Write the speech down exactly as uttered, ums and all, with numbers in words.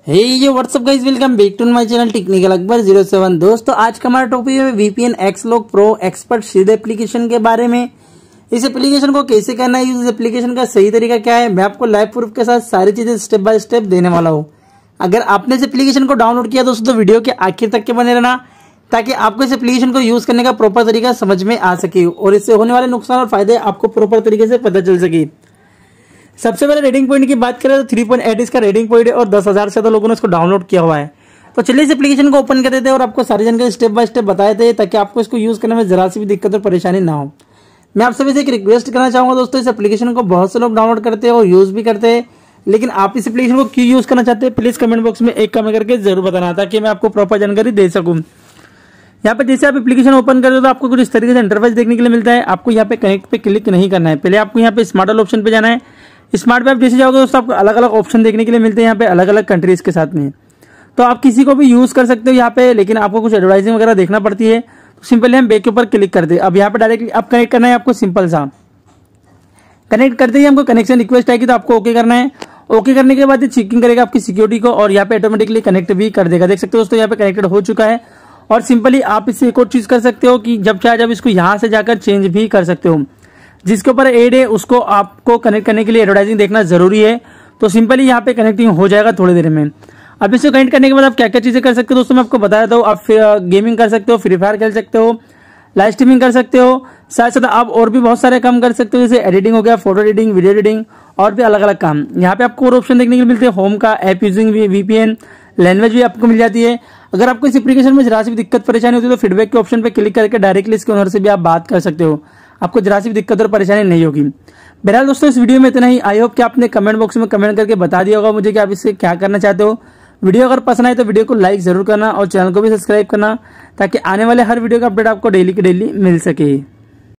Hey yo what's up guys, welcome back to my channel technical Akbar zero seven. दोस्तों आज का हमारा टॉपिक है वीपीएन एक्सलॉग प्रो एक्सपर्ट शील्ड एप्लीकेशन के बारे में। इस एप्लीकेशन को कैसे करना है, इस एप्लीकेशन का सही तरीका क्या है, मैं आपको लाइव प्रूफ के साथ सारी चीजें स्टेप बाय स्टेप देने वाला हूँ। अगर आपने इस एप्लीकेशन को डाउनलोड किया दोस्तों तो वीडियो के आखिर तक के बने रहना, ताकि आपको इस एप्लीकेशन को यूज करने का प्रॉपर तरीका समझ में आ सके और इससे होने वाले नुकसान और फायदे आपको प्रॉपर तरीके से पता चल सके। सबसे पहले रेटिंग पॉइंट की बात करें तो थ्री पॉइंट एट इसका रेटिंग पॉइंट है और दस हजार से ज्यादा लोगों ने इसको डाउनलोड किया हुआ है। तो चलिए इस एप्लीकेशन को ओपन कर देते हैं और आपको सारी जानकारी स्टेप बाय स्टेप बताए थे, ताकि आपको इसको यूज करने में जरा सी भी दिक्कत और परेशानी ना हो। मैं आप सभी से एक रिक्वेस्ट करना चाहूंगा दोस्तों, इस एप्लीकेशन को बहुत से लोग डाउनलोड करते हैं और यूज भी करते हैं, लेकिन आप इस एप्लीकेशन को क्यों यूज करना चाहते हैं प्लीज कमेंट बॉक्स में एक कमेंट करके जरूर बताना, ताकि मैं आपको प्रॉपर जानकारी दे सकूं। यहाँ पे जैसे आप एप्लीकेशन ओपन करते हो तो आपको कुछ इस तरीके से इंटरफेस देखने के लिए मिलता है। आपको यहाँ पे कनेक्ट पे क्लिक नहीं करना है, पहले आपको यहाँ पे स्मार्ट वाले ऑप्शन पे जाना है। स्मार्ट पे आप जैसे जाओगे दोस्तों आपको अलग अलग ऑप्शन देखने के लिए मिलते हैं यहाँ पे अलग अलग कंट्रीज के साथ में। तो आप किसी को भी यूज कर सकते हो यहाँ पे, लेकिन आपको कुछ एडवर्टाइजिंग वगैरह देखना पड़ती है। तो सिंपली हम बैक के ऊपर क्लिक करते हैं। अब यहाँ पे डायरेक्टली आप कनेक्ट करना है आपको, सिंपल सा कनेक्ट करते ही हमको कनेक्शन रिक्वेस्ट आएगी तो आपको ओके करना है। ओके करने के बाद ये चेकिंग करेगा आपकी सिक्योरिटी को और यहाँ पे ऑटोमेटिकली कनेक्ट भी कर देगा। देख सकते हो दोस्तों यहाँ पे कनेक्टेड हो चुका है। और सिंपली आप इससे एक और चीज कर सकते हो कि जब चाहे जब इसको यहाँ से जाकर चेंज भी कर सकते हो। जिसके ऊपर एड है उसको आपको कनेक्ट करने के लिए एडवर्टाइजिंग देखना जरूरी है। तो सिंपली यहाँ पे कनेक्टिंग हो जाएगा थोड़ी देर में। अब इसको कनेक्ट करने के बाद आप क्या क्या चीजें कर सकते हो दोस्तों मैं आपको बताया था। आप गेमिंग कर सकते हो, फ्री फायर खेल सकते हो, लाइव स्ट्रीमिंग कर सकते हो, साथ साथ आप और भी बहुत सारे काम कर सकते हो, जैसे एडिटिंग हो गया, फोटो एडिटिंग, वीडियो एडिटिंग और भी अलग अलग काम। यहाँ पे आपको और ऑप्शन देखने के लिए मिलते हैं, होम का, ऐप यूजिंग वीपीएन, लैंग्वेज भी आपको मिल जाती है। अगर आपको इस एप्लीकेशन में जरा सी भी दिक्कत परेशानी होती है तो फीडबैक के ऑप्शन पे क्लिक करके डायरेक्टली इसके ओनर से भी आप बात कर सकते हो, आपको जरा सी भी दिक्कत और परेशानी नहीं होगी। बहरहाल दोस्तों इस वीडियो में इतना ही। आई होप कि आपने कमेंट बॉक्स में कमेंट करके बता दिया होगा मुझे कि आप इससे क्या करना चाहते हो। वीडियो अगर पसंद आए तो वीडियो को लाइक जरूर करना और चैनल को भी सब्सक्राइब करना, ताकि आने वाले हर वीडियो का अपडेट आपको डेली की डेली मिल सके।